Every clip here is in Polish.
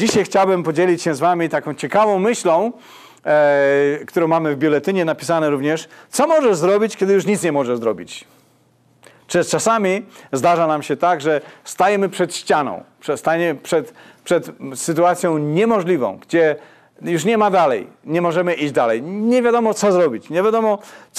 Dzisiaj chciałbym podzielić się z wami taką ciekawą myślą, którą mamy w biuletynie napisane również. Co możesz zrobić, kiedy już nic nie możesz zrobić? Czasami zdarza nam się tak, że stajemy przed ścianą, stajemy przed sytuacją niemożliwą, gdzie już nie ma dalej, nie możemy iść dalej. Nie wiadomo, co zrobić, nie wiadomo,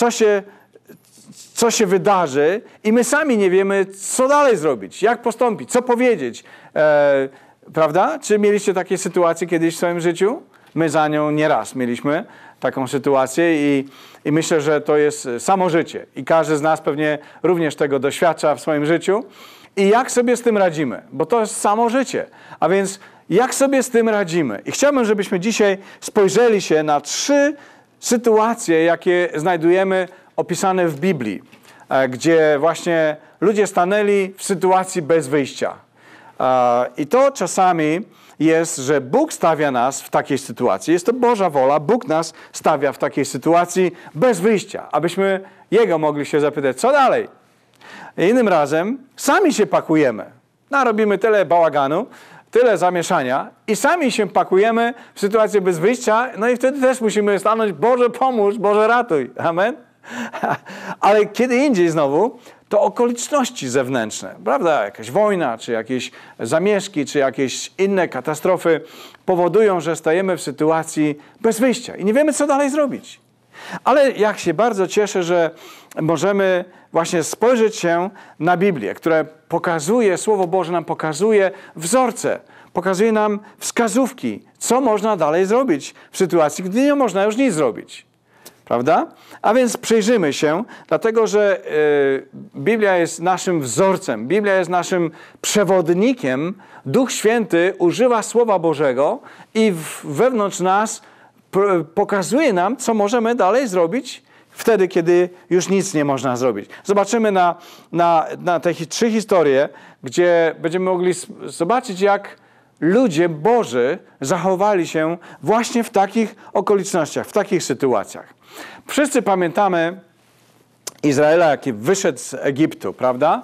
co się wydarzy i my sami nie wiemy, co dalej zrobić, jak postąpić, co powiedzieć. Prawda? Czy mieliście takie sytuacje kiedyś w swoim życiu? My za nią nieraz mieliśmy taką sytuację i myślę, że to jest samo życie. I każdy z nas pewnie również tego doświadcza w swoim życiu. I jak sobie z tym radzimy? Bo to jest samo życie. A więc jak sobie z tym radzimy? I chciałbym, żebyśmy dzisiaj spojrzeli się na 3 sytuacje, jakie znajdujemy opisane w Biblii, gdzie właśnie ludzie stanęli w sytuacji bez wyjścia. I to czasami jest, że Bóg stawia nas w takiej sytuacji. Jest to Boża wola. Bóg nas stawia w takiej sytuacji bez wyjścia, abyśmy Jego mogli się zapytać, co dalej? Innym razem sami się pakujemy. Narobimy tyle bałaganu, tyle zamieszania i sami się pakujemy w sytuację bez wyjścia, no i wtedy też musimy stanąć, Boże pomóż, Boże ratuj. Amen? Ale kiedy indziej znowu, to okoliczności zewnętrzne, prawda? Jakaś wojna, czy jakieś zamieszki, czy jakieś inne katastrofy powodują, że stajemy w sytuacji bez wyjścia i nie wiemy, co dalej zrobić. Ale jak się bardzo cieszę, że możemy właśnie spojrzeć się na Biblię, która pokazuje, Słowo Boże nam pokazuje wzorce, pokazuje nam wskazówki, co można dalej zrobić w sytuacji, gdy nie można już nic zrobić. Prawda? A więc przyjrzymy się, dlatego że Biblia jest naszym wzorcem, Biblia jest naszym przewodnikiem. Duch Święty używa Słowa Bożego i wewnątrz nas pokazuje nam, co możemy dalej zrobić wtedy, kiedy już nic nie można zrobić. Zobaczymy na te 3 historie, gdzie będziemy mogli zobaczyć, jak ludzie Boży zachowali się właśnie w takich okolicznościach, w takich sytuacjach. Wszyscy pamiętamy Izraela, jaki wyszedł z Egiptu, prawda?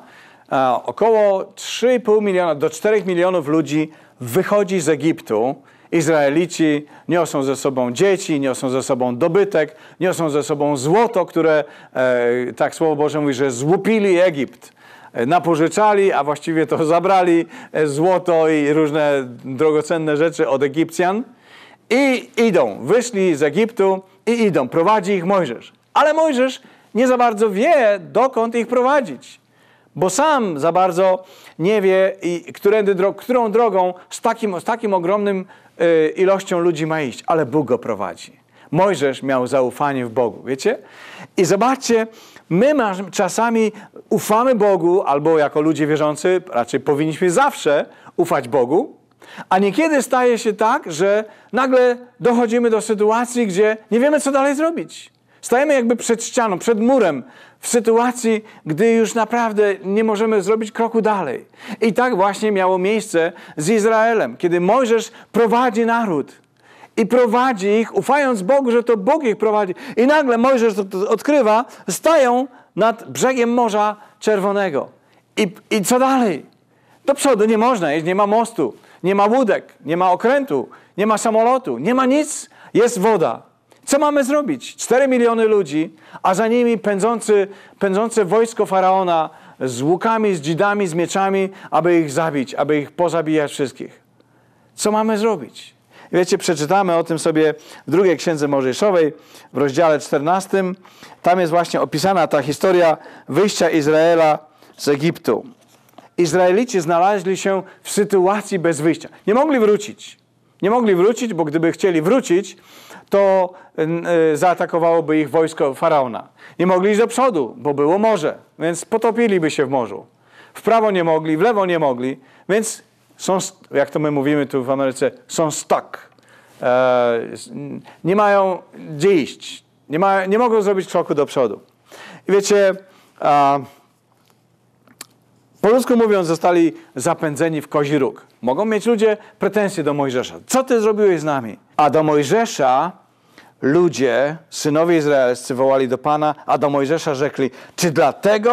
Około 3,5 miliona do 4 milionów ludzi wychodzi z Egiptu. Izraelici niosą ze sobą dzieci, niosą ze sobą dobytek, niosą ze sobą złoto, które, tak Słowo Boże mówi, że złupili Egipt. Napożyczali, a właściwie to zabrali złoto i różne drogocenne rzeczy od Egipcjan i idą. Wyszli z Egiptu i idą. Prowadzi ich Mojżesz. Ale Mojżesz nie za bardzo wie, dokąd ich prowadzić. Bo sam za bardzo nie wie, którą drogą z takim ogromnym ilością ludzi ma iść. Ale Bóg go prowadzi. Mojżesz miał zaufanie w Bogu, wiecie? I zobaczcie, my czasami ufamy Bogu, albo jako ludzie wierzący, raczej powinniśmy zawsze ufać Bogu, a niekiedy staje się tak, że nagle dochodzimy do sytuacji, gdzie nie wiemy, co dalej zrobić. Stajemy jakby przed ścianą, przed murem, w sytuacji, gdy już naprawdę nie możemy zrobić kroku dalej. I tak właśnie miało miejsce z Izraelem, kiedy Mojżesz prowadzi naród. I prowadzi ich, ufając Bogu, że to Bóg ich prowadzi. I nagle Mojżesz odkrywa, stają nad brzegiem Morza Czerwonego. I co dalej? Do przodu nie można iść, nie ma mostu, nie ma łódek, nie ma okrętu, nie ma samolotu, nie ma nic, jest woda. Co mamy zrobić? 4 miliony ludzi, a za nimi pędzące wojsko Faraona z łukami, z dzidami, z mieczami, aby ich zabić, aby ich pozabijać wszystkich. Co mamy zrobić? Wiecie, przeczytamy o tym sobie w 2 Księdze Mojżeszowej, w rozdziale 14. Tam jest właśnie opisana ta historia wyjścia Izraela z Egiptu. Izraelici znaleźli się w sytuacji bez wyjścia. Nie mogli wrócić. Nie mogli wrócić, bo gdyby chcieli wrócić, to zaatakowałoby ich wojsko Faraona. Nie mogli iść do przodu, bo było morze, więc potopiliby się w morzu. W prawo nie mogli, w lewo nie mogli, więc są, jak to my mówimy tu w Ameryce, są stuck. Nie mają gdzie iść. Nie mogą zrobić kroku do przodu. I wiecie, po ludzku mówiąc, zostali zapędzeni w kozi róg. Mogą mieć ludzie pretensje do Mojżesza. Co ty zrobiłeś z nami? A do Mojżesza ludzie, synowie izraelscy, wołali do Pana, a do Mojżesza rzekli, czy dlatego,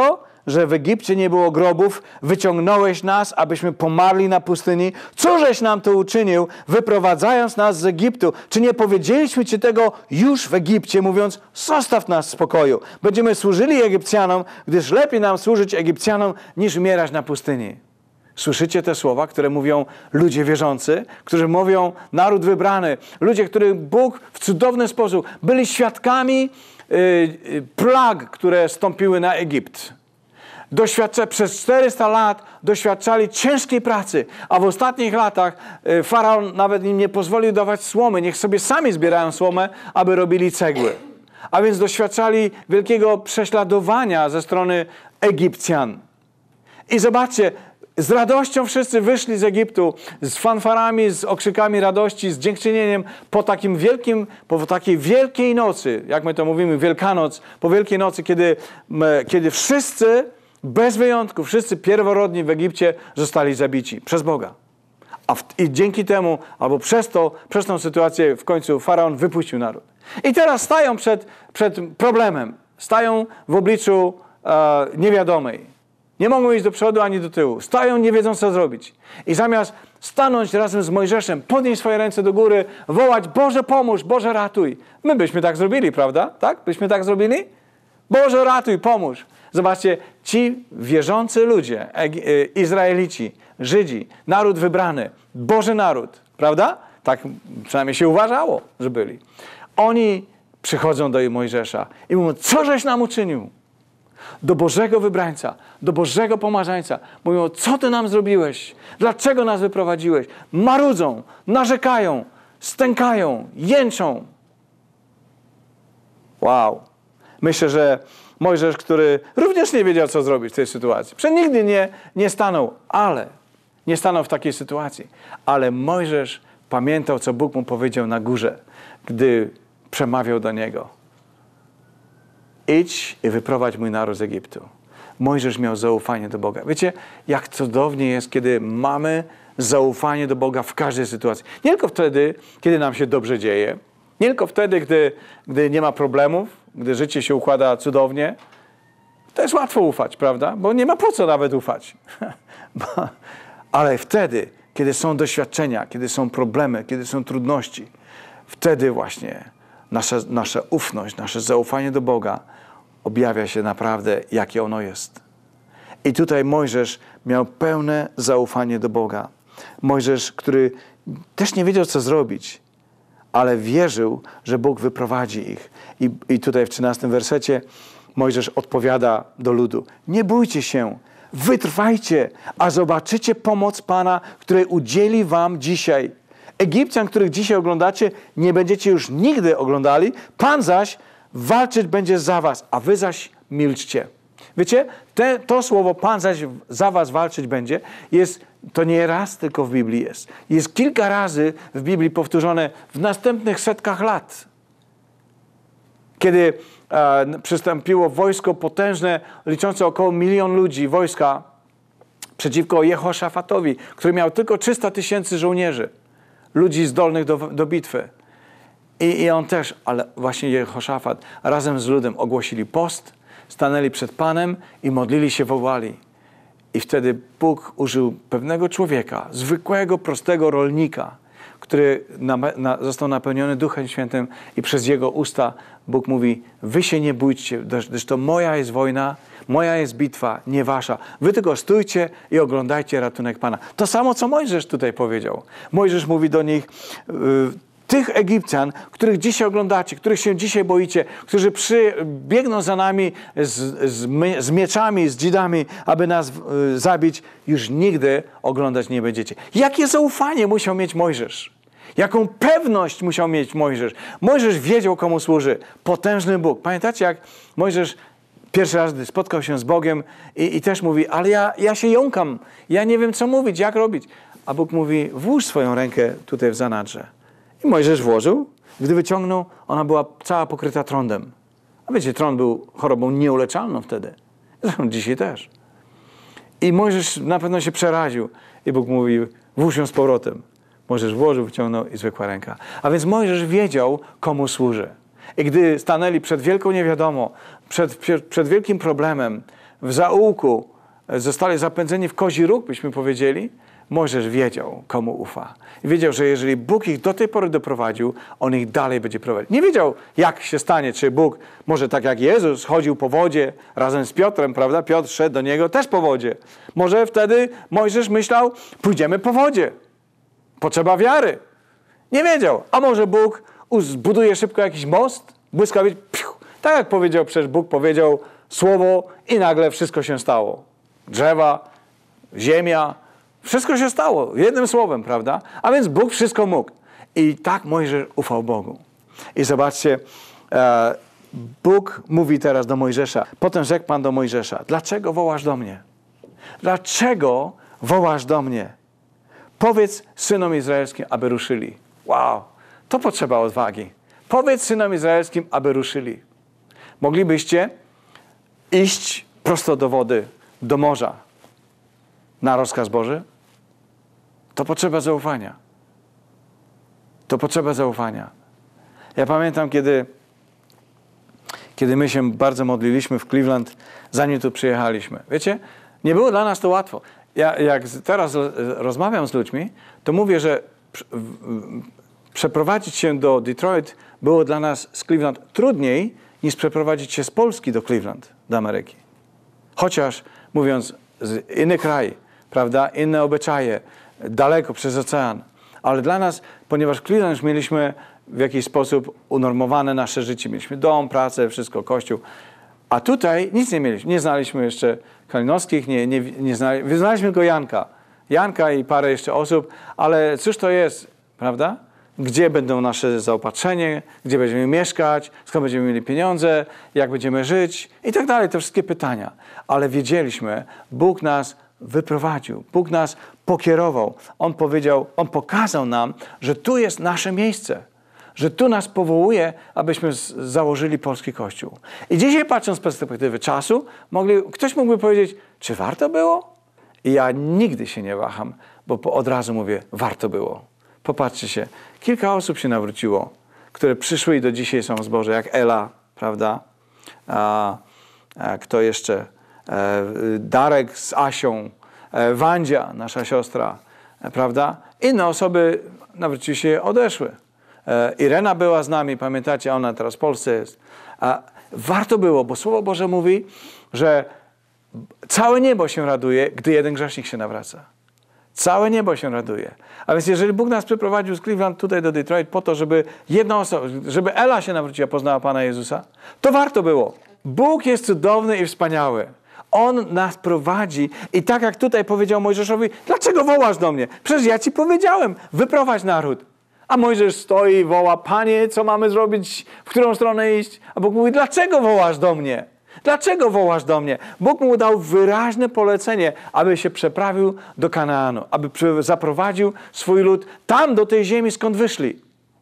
że w Egipcie nie było grobów, wyciągnąłeś nas, abyśmy pomarli na pustyni. Cóżeś nam to uczynił, wyprowadzając nas z Egiptu? Czy nie powiedzieliśmy Ci tego już w Egipcie, mówiąc, zostaw nas w spokoju. Będziemy służyli Egipcjanom, gdyż lepiej nam służyć Egipcjanom, niż umierać na pustyni. Słyszycie te słowa, które mówią ludzie wierzący, którzy mówią naród wybrany, ludzie, których Bóg w cudowny sposób byli świadkami plag, które stąpiły na Egipt. Przez 400 lat doświadczali ciężkiej pracy, a w ostatnich latach Faraon nawet im nie pozwolił dawać słomy. Niech sobie sami zbierają słomę, aby robili cegły. A więc doświadczali wielkiego prześladowania ze strony Egipcjan. I zobaczcie, z radością wszyscy wyszli z Egiptu, z fanfarami, z okrzykami radości, z dziękczynieniem po takiej wielkiej nocy, jak my to mówimy, Wielkanoc, po Wielkiej Nocy, kiedy wszyscy, bez wyjątku, wszyscy pierworodni w Egipcie zostali zabici przez Boga. I dzięki temu, albo przez tą sytuację w końcu Faraon wypuścił naród. I teraz stają przed problemem, stają w obliczu niewiadomej. Nie mogą iść do przodu ani do tyłu. Stają, nie wiedzą co zrobić. I zamiast stanąć razem z Mojżeszem, podnieść swoje ręce do góry, wołać, Boże pomóż, Boże ratuj. My byśmy tak zrobili, prawda? Tak? Byśmy tak zrobili? Boże ratuj, pomóż. Zobaczcie, ci wierzący ludzie, Izraelici, Żydzi, naród wybrany, Boży naród, prawda? Tak przynajmniej się uważało, że byli. Oni przychodzą do Mojżesza i mówią, co żeś nam uczynił? Do Bożego wybrańca, do Bożego pomazańca. Mówią, co Ty nam zrobiłeś? Dlaczego nas wyprowadziłeś? Marudzą, narzekają, stękają, jęczą. Wow. Myślę, że Mojżesz, który również nie wiedział, co zrobić w tej sytuacji. Nigdy nie stanął w takiej sytuacji. Ale Mojżesz pamiętał, co Bóg mu powiedział na górze, gdy przemawiał do niego. Idź i wyprowadź mój naród z Egiptu. Mojżesz miał zaufanie do Boga. Wiecie, jak cudownie jest, kiedy mamy zaufanie do Boga w każdej sytuacji. Nie tylko wtedy, kiedy nam się dobrze dzieje. Nie tylko wtedy, gdy nie ma problemów, gdy życie się układa cudownie. To jest łatwo ufać, prawda? Bo nie ma po co nawet ufać. Ale wtedy, kiedy są doświadczenia, kiedy są problemy, kiedy są trudności, wtedy właśnie nasza ufność, nasze zaufanie do Boga objawia się naprawdę, jakie ono jest. I tutaj Mojżesz miał pełne zaufanie do Boga. Mojżesz, który też nie wiedział, co zrobić, ale wierzył, że Bóg wyprowadzi ich. I tutaj w 13 wersecie Mojżesz odpowiada do ludu. Nie bójcie się, wytrwajcie, a zobaczycie pomoc Pana, której udzieli wam dzisiaj. Egipcjan, których dzisiaj oglądacie, nie będziecie już nigdy oglądali. Pan zaś walczyć będzie za was, a wy zaś milczcie. Wiecie, to słowo Pan zaś za was walczyć będzie, to nie raz tylko w Biblii jest. Jest kilka razy w Biblii powtórzone w następnych setkach lat. Kiedy przystąpiło wojsko potężne, liczące około 1 000 000 ludzi, wojska przeciwko Jehoszafatowi, który miał tylko 300 000 żołnierzy, ludzi zdolnych do bitwy. I on też, ale właśnie Jehoszafat razem z ludem ogłosili post, stanęli przed Panem i modlili się, wołali. I wtedy Bóg użył pewnego człowieka, zwykłego, prostego rolnika, który został napełniony Duchem Świętym i przez jego usta Bóg mówi, wy się nie bójcie, gdyż to moja jest wojna, moja jest bitwa, nie wasza. Wy tylko stójcie i oglądajcie ratunek Pana. To samo, co Mojżesz tutaj powiedział. Mojżesz mówi do nich, tych Egipcjan, których dzisiaj oglądacie, których się dzisiaj boicie, którzy biegną za nami z mieczami, z dzidami, aby nas zabić, już nigdy oglądać nie będziecie. Jakie zaufanie musiał mieć Mojżesz? Jaką pewność musiał mieć Mojżesz? Mojżesz wiedział, komu służy. Potężny Bóg. Pamiętacie, jak Mojżesz pierwszy raz, gdy spotkał się z Bogiem i też mówi, ale ja się jąkam, ja nie wiem, co mówić, jak robić. A Bóg mówi, włóż swoją rękę tutaj w zanadrze. I Mojżesz włożył. Gdy wyciągnął, ona była cała pokryta trądem. A wiecie, trąd był chorobą nieuleczalną wtedy. Zresztą dzisiaj też. I Mojżesz na pewno się przeraził. I Bóg mówi, włóż ją z powrotem. Mojżesz włożył, wyciągnął i zwykła ręka. A więc Mojżesz wiedział, komu służy. I gdy stanęli przed wielką niewiadomą, przed wielkim problemem, w zaułku zostali zapędzeni w kozi róg, byśmy powiedzieli, Mojżesz wiedział, komu ufa. I wiedział, że jeżeli Bóg ich do tej pory doprowadził, on ich dalej będzie prowadzić. Nie wiedział, jak się stanie, czy Bóg, może tak jak Jezus, chodził po wodzie razem z Piotrem, prawda? Piotr szedł do niego też po wodzie. Może wtedy Mojżesz myślał, pójdziemy po wodzie. Potrzeba wiary. Nie wiedział. A może Bóg zbuduje szybko jakiś most, błyskawicznie, tak jak powiedział, przecież Bóg powiedział słowo i nagle wszystko się stało. Drzewa, ziemia, wszystko się stało jednym słowem, prawda? A więc Bóg wszystko mógł. I tak Mojżesz ufał Bogu. I zobaczcie, Bóg mówi teraz do Mojżesza. Potem rzekł Pan do Mojżesza, dlaczego wołasz do mnie? Dlaczego wołasz do mnie? Powiedz synom izraelskim, aby ruszyli. Wow, to potrzeba odwagi. Powiedz synom izraelskim, aby ruszyli. Moglibyście iść prosto do wody, do morza na rozkaz Boży? To potrzeba zaufania. To potrzeba zaufania. Ja pamiętam, kiedy my się bardzo modliliśmy w Cleveland, zanim tu przyjechaliśmy. Wiecie, nie było dla nas to łatwo. Jak teraz rozmawiam z ludźmi, to mówię, że przeprowadzić się do Detroit było dla nas z Cleveland trudniej niż przeprowadzić się z Polski do Cleveland, do Ameryki. Chociaż, mówiąc, z inny kraj, prawda, inne obyczaje, daleko przez ocean. Ale dla nas, ponieważ w Cleveland już mieliśmy w jakiś sposób unormowane nasze życie, mieliśmy dom, pracę, wszystko, kościół, a tutaj nic nie mieliśmy. Nie znaliśmy jeszcze Kalinowskich, znaliśmy tylko Janka i parę jeszcze osób, ale cóż to jest, prawda? Gdzie będą nasze zaopatrzenie, gdzie będziemy mieszkać, skąd będziemy mieli pieniądze, jak będziemy żyć i tak dalej, te wszystkie pytania. Ale wiedzieliśmy, Bóg nas wyprowadził, Bóg nas pokierował. On powiedział, On pokazał nam, że tu jest nasze miejsce, że tu nas powołuje, abyśmy założyli polski Kościół. I dzisiaj, patrząc z perspektywy czasu, ktoś mógłby powiedzieć, czy warto było? I ja nigdy się nie waham, bo od razu mówię, warto było. Popatrzcie się, kilka osób się nawróciło, które przyszły i do dzisiaj są w zborze, jak Ela, prawda? Kto jeszcze? Darek z Asią, Wandzia, nasza siostra, prawda? Inne osoby nawróciły się, odeszły. Irena była z nami, pamiętacie, ona teraz w Polsce jest. Warto było, bo Słowo Boże mówi, że całe niebo się raduje, gdy jeden grzesznik się nawraca. Całe niebo się raduje. A więc jeżeli Bóg nas przyprowadził z Cleveland tutaj do Detroit po to, żeby jedna osoba, żeby Ela się nawróciła, poznała Pana Jezusa, to warto było. Bóg jest cudowny i wspaniały. On nas prowadzi i tak jak tutaj powiedział Mojżeszowi, dlaczego wołasz do mnie? Przecież ja ci powiedziałem, wyprowadź naród. A Mojżesz stoi i woła, Panie, co mamy zrobić, w którą stronę iść? A Bóg mówi, dlaczego wołasz do mnie? Dlaczego wołasz do mnie? Bóg mu dał wyraźne polecenie, aby się przeprawił do Kanaanu, aby zaprowadził swój lud tam, do tej ziemi, skąd wyszli.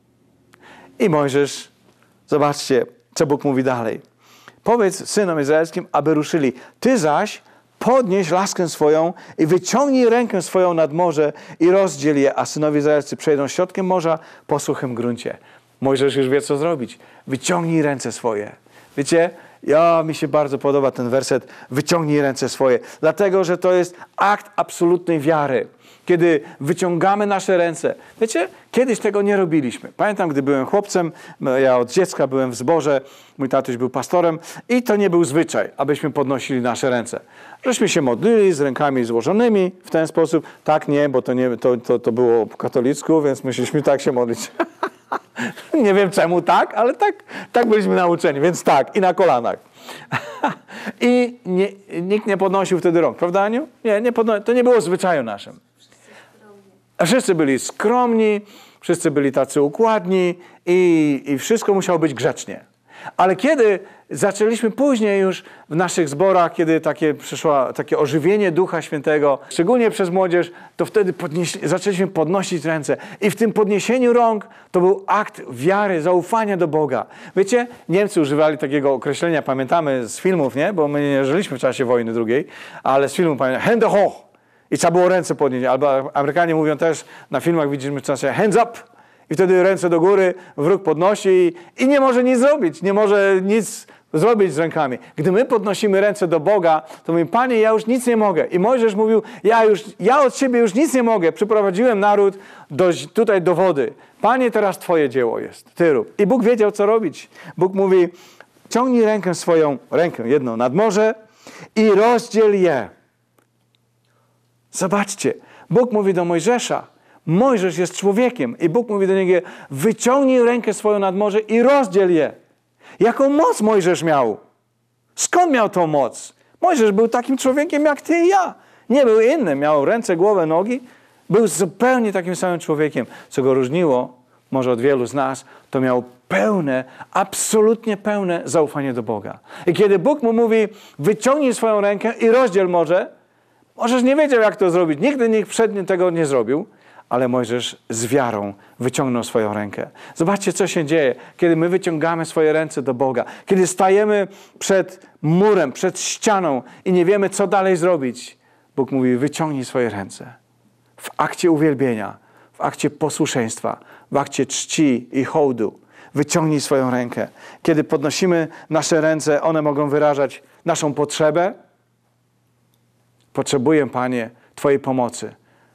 I Mojżesz, zobaczcie, co Bóg mówi dalej. Powiedz synom izraelskim, aby ruszyli. Ty zaś podnieś laskę swoją i wyciągnij rękę swoją nad morze i rozdziel je, a synowie izraelscy przejdą środkiem morza po suchym gruncie. Mojżesz już wie, co zrobić. Wyciągnij ręce swoje. Wiecie, mi się bardzo podoba ten werset, wyciągnij ręce swoje. Dlatego, że to jest akt absolutnej wiary. Kiedy wyciągamy nasze ręce. Wiecie, kiedyś tego nie robiliśmy. Pamiętam, gdy byłem chłopcem, ja od dziecka byłem w zborze, mój tatuś był pastorem i to nie był zwyczaj, abyśmy podnosili nasze ręce. Żeśmy się modlili z rękami złożonymi w ten sposób. Tak, nie, bo to było po katolicku, więc musieliśmy tak się modlić. Nie wiem czemu tak, ale tak byliśmy nauczeni, więc tak, i na kolanach. I nikt nie podnosił wtedy rąk, prawda, Aniu? Nie, to nie było zwyczaju naszym. Wszyscy byli skromni, wszyscy byli tacy układni i wszystko musiało być grzecznie. Ale kiedy zaczęliśmy później już w naszych zborach, kiedy przyszło takie ożywienie Ducha Świętego, szczególnie przez młodzież, to wtedy zaczęliśmy podnosić ręce. I w tym podniesieniu rąk to był akt wiary, zaufania do Boga. Wiecie, Niemcy używali takiego określenia, pamiętamy z filmów, nie? Bo my nie żyliśmy w czasie wojny drugiej, ale z filmu pamiętam, Hände hoch! I trzeba było ręce podnieść. Albo Amerykanie mówią też, na filmach widzimy czasem hands up! I wtedy ręce do góry, wróg podnosi i nie może nic zrobić. Nie może nic zrobić z rękami. Gdy my podnosimy ręce do Boga, to mówimy, Panie, ja już nic nie mogę. I Mojżesz mówił, ja od siebie już nic nie mogę. Przyprowadziłem naród tutaj do wody. Panie, teraz Twoje dzieło jest. Ty rób. I Bóg wiedział, co robić. Bóg mówi, ciągnij rękę jedną nad morze i rozdziel je. Zobaczcie, Bóg mówi do Mojżesza, Mojżesz jest człowiekiem i Bóg mówi do niego, wyciągnij rękę swoją nad morze i rozdziel je. Jaką moc Mojżesz miał? Skąd miał tą moc? Mojżesz był takim człowiekiem jak ty i ja. Nie był innym. Miał ręce, głowę, nogi. Był zupełnie takim samym człowiekiem. Co go różniło, może od wielu z nas, to miał absolutnie pełne zaufanie do Boga. I kiedy Bóg mu mówi, wyciągnij swoją rękę i rozdziel morze, Mojżesz nie wiedział, jak to zrobić. Nigdy nikt przednio tego nie zrobił. Ale Mojżesz z wiarą wyciągnął swoją rękę. Zobaczcie, co się dzieje, kiedy my wyciągamy swoje ręce do Boga. Kiedy stajemy przed murem, przed ścianą i nie wiemy, co dalej zrobić. Bóg mówi, wyciągnij swoje ręce. W akcie uwielbienia, w akcie posłuszeństwa, w akcie czci i hołdu. Wyciągnij swoją rękę. Kiedy podnosimy nasze ręce, one mogą wyrażać naszą potrzebę. Potrzebuję, Panie, Twojej pomocy.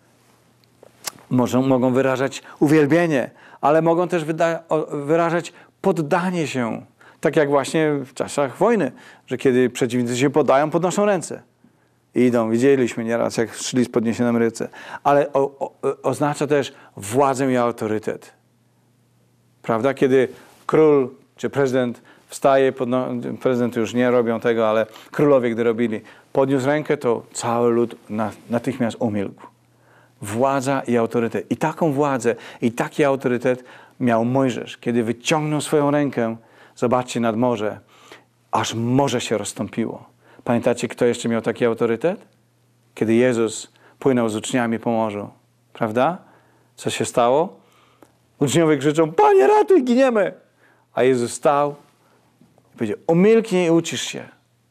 Mogą wyrażać uwielbienie, ale mogą też wyrażać poddanie się. Tak jak właśnie w czasach wojny, że kiedy przeciwnicy się poddają, podnoszą ręce. I idą. Widzieliśmy nieraz, jak szli z podniesionym ręce. Ale oznacza też władzę i autorytet. Prawda? Kiedy król czy prezydent wstaje, prezydent już nie robią tego, ale królowie, gdy robili, podniósł rękę, to cały lud natychmiast umilkł. Władza i autorytet. I taką władzę i taki autorytet miał Mojżesz. Kiedy wyciągnął swoją rękę, zobaczcie, nad morze, aż morze się rozstąpiło. Pamiętacie, kto jeszcze miał taki autorytet? Kiedy Jezus płynął z uczniami po morzu. Prawda? Co się stało? Uczniowie krzyczą, Panie, ratuj, giniemy! A Jezus stał i powiedział, umilknij i ucisz się.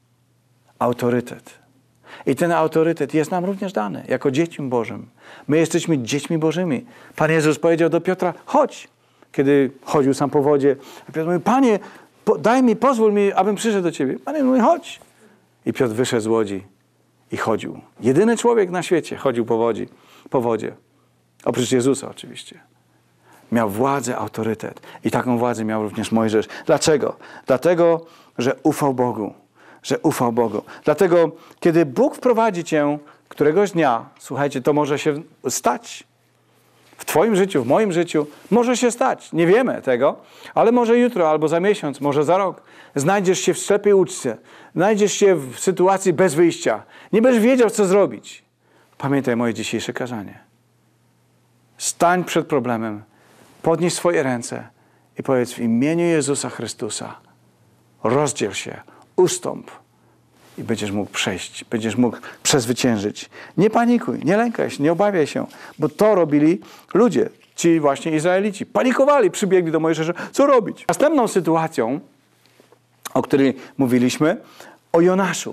Autorytet. I ten autorytet jest nam również dany, jako dzieciom Bożym. My jesteśmy dziećmi Bożymi. Pan Jezus powiedział do Piotra, chodź. Kiedy chodził sam po wodzie, Piotr mówi, Panie, pozwól mi, abym przyszedł do Ciebie. Panie mówi, chodź. I Piotr wyszedł z łodzi i chodził. Jedyny człowiek na świecie chodził po wodzie. Oprócz Jezusa oczywiście. Miał władzę, autorytet. I taką władzę miał również Mojżesz. Dlaczego? Dlatego, że ufał Bogu. Dlatego, kiedy Bóg wprowadzi cię któregoś dnia, słuchajcie, to może się stać. W twoim życiu, w moim życiu może się stać. Nie wiemy tego, ale może jutro, albo za miesiąc, może za rok. Znajdziesz się w ślepej uczce. Znajdziesz się w sytuacji bez wyjścia. Nie będziesz wiedział, co zrobić. Pamiętaj moje dzisiejsze kazanie. Stań przed problemem. Podnieś swoje ręce i powiedz w imieniu Jezusa Chrystusa. Rozdziel się. Ustąp i będziesz mógł przejść, będziesz mógł przezwyciężyć. Nie panikuj, nie lękaj się, nie obawiaj się, bo to robili ludzie, ci właśnie Izraelici. Panikowali, przybiegli do Mojżesza, co robić? Następną sytuacją, o której mówiliśmy, o Jonaszu.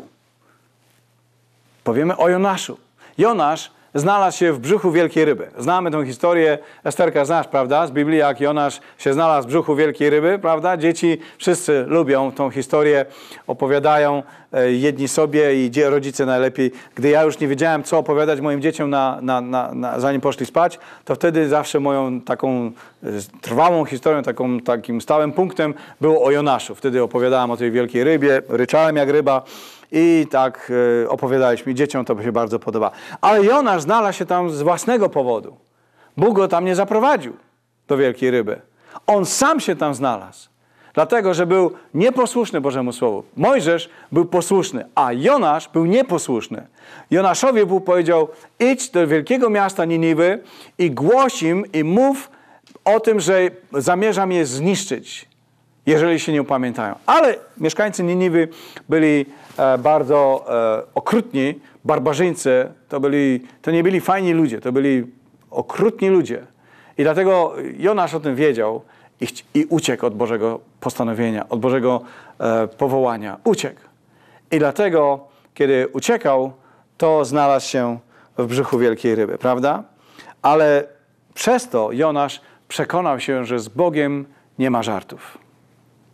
Powiemy o Jonaszu. Jonasz znalazł się w brzuchu wielkiej ryby. Znamy tę historię, Esterka znasz, prawda, z Biblii, jak Jonasz się znalazł w brzuchu wielkiej ryby, prawda? Dzieci wszyscy lubią tą historię, opowiadają jedni sobie i rodzice najlepiej. Gdy ja już nie wiedziałem, co opowiadać moim dzieciom zanim poszli spać, to wtedy zawsze moją taką trwałą historią, takim stałym punktem było o Jonaszu. Wtedy opowiadałem o tej wielkiej rybie, ryczałem jak ryba. I tak opowiadaliśmy. Dzieciom to się bardzo podoba. Ale Jonasz znalazł się tam z własnego powodu. Bóg go tam nie zaprowadził do wielkiej ryby. On sam się tam znalazł. Dlatego, że był nieposłuszny Bożemu Słowu. Mojżesz był posłuszny, a Jonasz był nieposłuszny. Jonaszowi Bóg powiedział, idź do wielkiego miasta Niniwy i głoś im i mów o tym, że zamierzam je zniszczyć, jeżeli się nie upamiętają. Ale mieszkańcy Niniwy byli bardzo okrutni, barbarzyńcy, to nie byli fajni ludzie, to byli okrutni ludzie. I dlatego Jonasz o tym wiedział i uciekł od Bożego postanowienia, od Bożego powołania. Uciekł. I dlatego, kiedy uciekał, to znalazł się w brzuchu wielkiej ryby, prawda? Ale przez to Jonasz przekonał się, że z Bogiem nie ma żartów.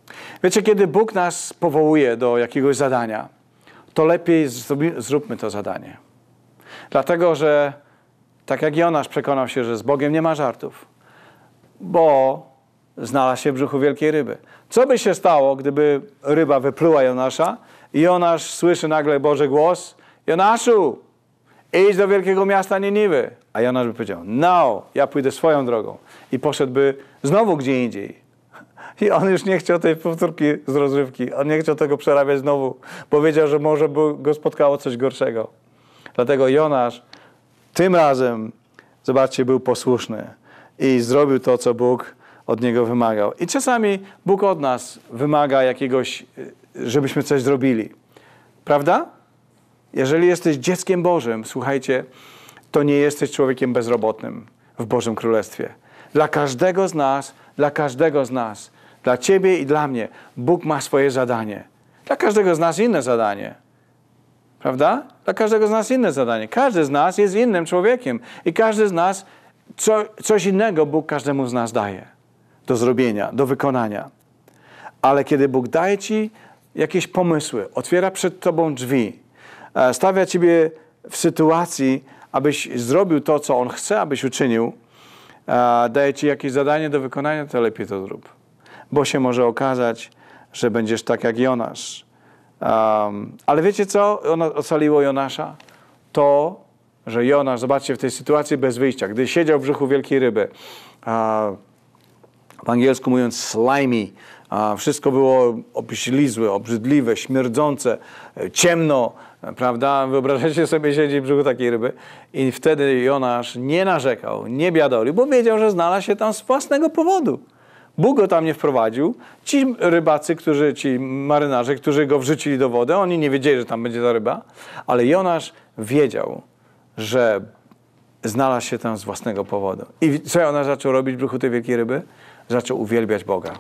Wiecie, kiedy Bóg nas powołuje do jakiegoś zadania, to lepiej zróbmy to zadanie. Dlatego, że tak jak Jonasz przekonał się, że z Bogiem nie ma żartów, bo znalazł się w brzuchu wielkiej ryby. Co by się stało, gdyby ryba wypluła Jonasza i Jonasz słyszy nagle Boży głos: Jonaszu, idź do wielkiego miasta Niniwy. A Jonasz by powiedział: no, ja pójdę swoją drogą. I poszedłby znowu gdzie indziej. I on już nie chciał tej powtórki z rozrywki. On nie chciał tego przerabiać znowu, bo wiedział, że może by go spotkało coś gorszego. Dlatego Jonasz tym razem, zobaczcie, był posłuszny i zrobił to, co Bóg od niego wymagał. I czasami Bóg od nas wymaga jakiegoś, żebyśmy coś zrobili. Prawda? Jeżeli jesteś dzieckiem Bożym, słuchajcie, to nie jesteś człowiekiem bezrobotnym w Bożym Królestwie. Dla każdego z nas, dla ciebie i dla mnie, Bóg ma swoje zadanie. Dla każdego z nas inne zadanie. Prawda? Dla każdego z nas inne zadanie. Każdy z nas jest innym człowiekiem i każdy z nas coś innego Bóg każdemu z nas daje do zrobienia, do wykonania. Ale kiedy Bóg daje ci jakieś pomysły, otwiera przed tobą drzwi, stawia ciebie w sytuacji, abyś zrobił to, co On chce, abyś uczynił, daje ci jakieś zadanie do wykonania, to lepiej to zrób. Bo się może okazać, że będziesz tak jak Jonasz. Ale wiecie co ocaliło Jonasza? To, że Jonasz, zobaczcie, w tej sytuacji bez wyjścia, gdy siedział w brzuchu wielkiej ryby, w angielsku mówiąc slimy, wszystko było obślizłe, obrzydliwe, śmierdzące, ciemno, prawda? Wyobrażacie sobie siedzieć w brzuchu takiej ryby. I wtedy Jonasz nie narzekał, nie biadolił, bo wiedział, że znalazł się tam z własnego powodu. Bóg go tam nie wprowadził. Ci rybacy, ci marynarze, którzy go wrzucili do wody, oni nie wiedzieli, że tam będzie ta ryba, ale Jonasz wiedział, że znalazł się tam z własnego powodu. I co Jonasz zaczął robić w brzuchu tej wielkiej ryby? Zaczął uwielbiać Boga.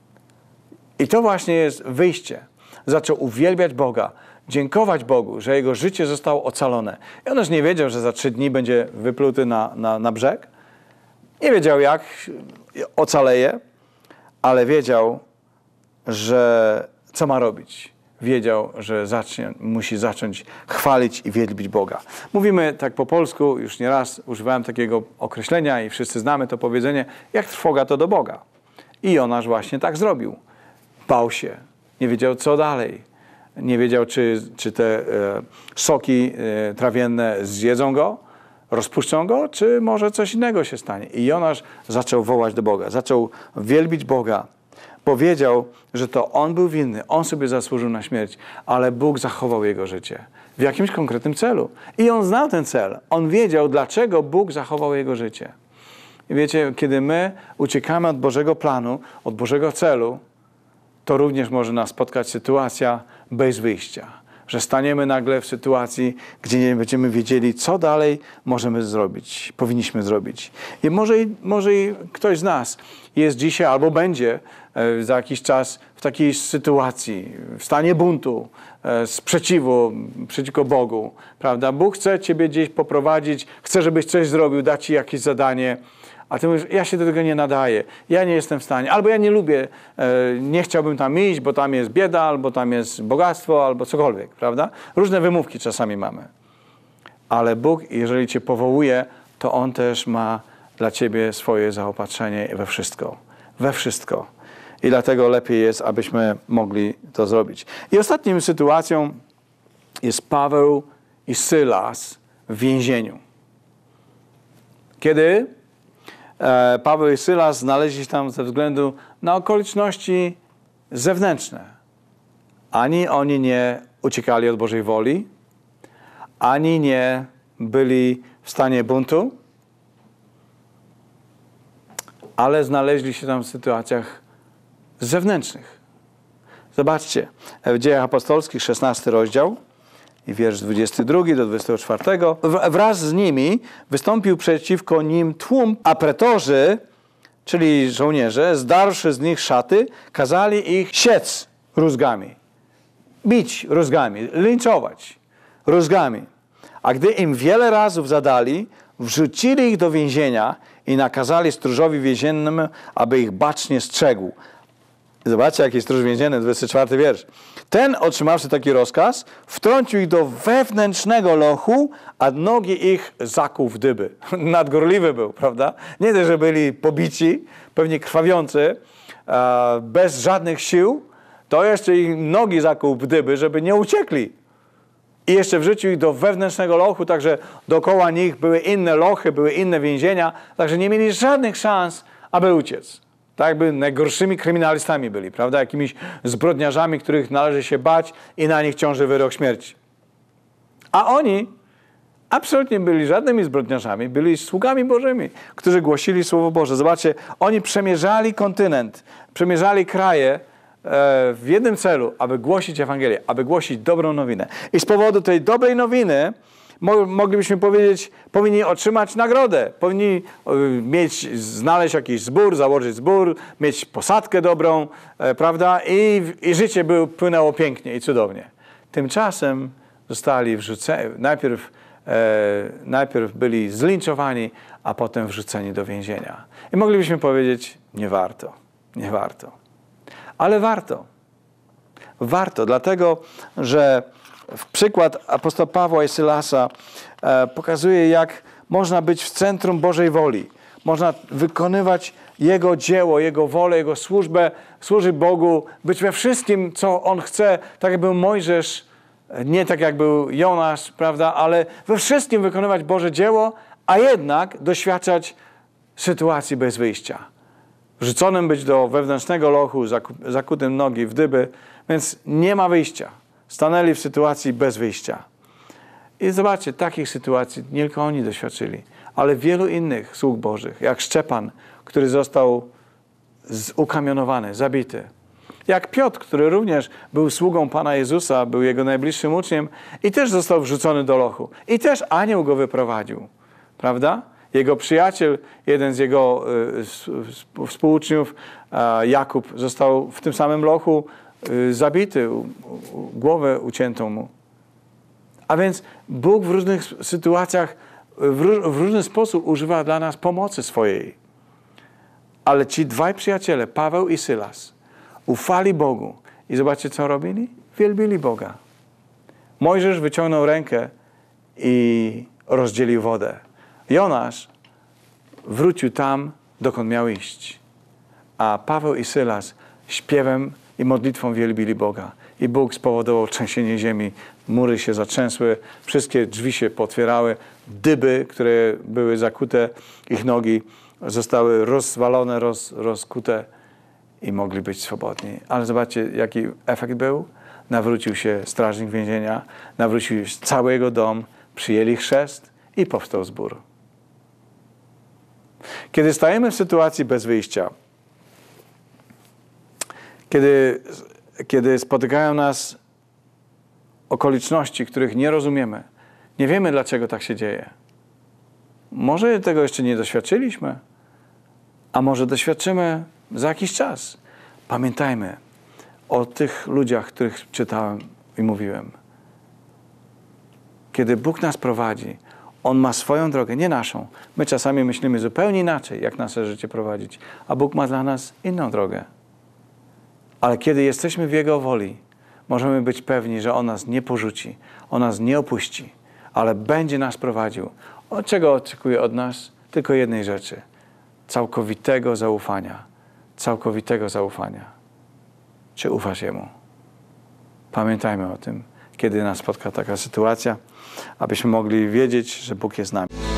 I to właśnie jest wyjście. Zaczął uwielbiać Boga, dziękować Bogu, że jego życie zostało ocalone. I Jonasz nie wiedział, że za 3 dni będzie wypluty na brzeg. Nie wiedział, jak ocaleje, ale wiedział, że co ma robić. Wiedział, że musi zacząć chwalić i wielbić Boga. Mówimy tak po polsku, już nieraz używałem takiego określenia i wszyscy znamy to powiedzenie: jak trwoga, to do Boga. I Jonasz właśnie tak zrobił. Bał się, nie wiedział co dalej. Nie wiedział, czy te soki trawienne zjedzą go, rozpuszczą go, czy może coś innego się stanie. I Jonasz zaczął wołać do Boga, zaczął wielbić Boga, bo wiedział, że to on był winny, on sobie zasłużył na śmierć, ale Bóg zachował jego życie w jakimś konkretnym celu. I on znał ten cel. On wiedział, dlaczego Bóg zachował jego życie. I wiecie, kiedy my uciekamy od Bożego planu, od Bożego celu, to również może nas spotkać sytuacja bez wyjścia. Że staniemy nagle w sytuacji, gdzie nie będziemy wiedzieli, co dalej możemy zrobić, powinniśmy zrobić. I może i ktoś z nas jest dzisiaj albo będzie za jakiś czas w takiej sytuacji, w stanie buntu, sprzeciwu przeciwko Bogu. Prawda? Bóg chce ciebie gdzieś poprowadzić, chce, żebyś coś zrobił, dać ci jakieś zadanie, a ty mówisz: ja się do tego nie nadaję, ja nie jestem w stanie, albo ja nie lubię, nie chciałbym tam iść, bo tam jest bieda, albo tam jest bogactwo, albo cokolwiek, prawda? Różne wymówki czasami mamy. Ale Bóg, jeżeli cię powołuje, to On też ma dla ciebie swoje zaopatrzenie we wszystko. We wszystko. I dlatego lepiej jest, abyśmy mogli to zrobić. I ostatnią sytuacją jest Paweł i Sylas w więzieniu. Kiedy Paweł i Sylas znaleźli się tam ze względu na okoliczności zewnętrzne. Ani oni nie uciekali od Bożej woli, ani nie byli w stanie buntu, ale znaleźli się tam w sytuacjach zewnętrznych. Zobaczcie, w Dziejach Apostolskich, 16 rozdział, i wiersz 22 do 24. Wraz z nimi wystąpił przeciwko nim tłum, a pretorzy, czyli żołnierze, zdarłszy z nich szaty, kazali ich siec rózgami, bić rózgami, linczować rózgami. A gdy im wiele razów zadali, wrzucili ich do więzienia i nakazali stróżowi więziennemu, aby ich bacznie strzegł. Zobaczcie, jaki stróż więzienny, 24 wiersz. Ten, otrzymawszy taki rozkaz, wtrącił ich do wewnętrznego lochu, a nogi ich zakuł w dyby. Nadgorliwy był, prawda? Nie tylko, że byli pobici, pewnie krwawiący, bez żadnych sił, to jeszcze ich nogi zakuł w dyby, żeby nie uciekli. I jeszcze wrzucił ich do wewnętrznego lochu, także dookoła nich były inne lochy, były inne więzienia, także nie mieli żadnych szans, aby uciec. Tak jakby najgorszymi kryminalistami byli, prawda? Jakimiś zbrodniarzami, których należy się bać i na nich ciąży wyrok śmierci. A oni absolutnie byli żadnymi zbrodniarzami, byli sługami Bożymi, którzy głosili Słowo Boże. Zobaczcie, oni przemierzali kontynent, przemierzali kraje w jednym celu, aby głosić Ewangelię, aby głosić dobrą nowinę. I z powodu tej dobrej nowiny moglibyśmy powiedzieć, powinni otrzymać nagrodę, powinni znaleźć jakiś zbór, założyć zbór, mieć posadkę dobrą, prawda? I życie płynęło pięknie i cudownie. Tymczasem zostali wrzuceni, najpierw byli zlinczowani, a potem wrzuceni do więzienia. I moglibyśmy powiedzieć, nie warto, nie warto. Ale warto. Warto, dlatego, że przykład apostoła Pawła i Sylasa pokazuje, jak można być w centrum Bożej woli. Można wykonywać Jego dzieło, Jego wolę, Jego służbę, służyć Bogu, być we wszystkim, co On chce, tak jak był Mojżesz, nie tak jak był Jonasz, prawda, ale we wszystkim wykonywać Boże dzieło, a jednak doświadczać sytuacji bez wyjścia. Wrzuconym być do wewnętrznego lochu, zakutym nogi w dyby, więc nie ma wyjścia. Stanęli w sytuacji bez wyjścia. I zobaczcie, takich sytuacji nie tylko oni doświadczyli, ale wielu innych sług Bożych, jak Szczepan, który został ukamionowany, zabity. Jak Piotr, który również był sługą Pana Jezusa, był jego najbliższym uczniem i też został wrzucony do lochu. I też anioł go wyprowadził, prawda? Jego przyjaciel, jeden z jego współuczniów, Jakub, został w tym samym lochu zabity, głowę uciętą mu. A więc Bóg w różnych sytuacjach, w różny sposób używa dla nas pomocy swojej. Ale ci dwaj przyjaciele, Paweł i Sylas, ufali Bogu. I zobaczcie, co robili? Wielbili Boga. Mojżesz wyciągnął rękę i rozdzielił wodę. Jonasz wrócił tam, dokąd miał iść. A Paweł i Sylas śpiewem i modlitwą wielbili Boga. I Bóg spowodował trzęsienie ziemi, mury się zatrzęsły, wszystkie drzwi się potwierały, dyby, które były zakute, ich nogi zostały rozwalone, rozkute i mogli być swobodni. Ale zobaczcie, jaki efekt był. Nawrócił się strażnik więzienia, nawrócił się cały jego dom, przyjęli chrzest i powstał zbór. Kiedy stajemy w sytuacji bez wyjścia, kiedy spotykają nas okoliczności, których nie rozumiemy, nie wiemy, dlaczego tak się dzieje. Może tego jeszcze nie doświadczyliśmy, a może doświadczymy za jakiś czas. Pamiętajmy o tych ludziach, których czytałem i mówiłem. Kiedy Bóg nas prowadzi, On ma swoją drogę, nie naszą. My czasami myślimy zupełnie inaczej, jak nasze życie prowadzić, a Bóg ma dla nas inną drogę. Ale kiedy jesteśmy w Jego woli, możemy być pewni, że On nas nie porzuci, On nas nie opuści, ale będzie nas prowadził. Od czego oczekuje od nas? Tylko jednej rzeczy. Całkowitego zaufania. Całkowitego zaufania. Czy ufasz Jemu? Pamiętajmy o tym, kiedy nas spotka taka sytuacja, abyśmy mogli wiedzieć, że Bóg jest z nami.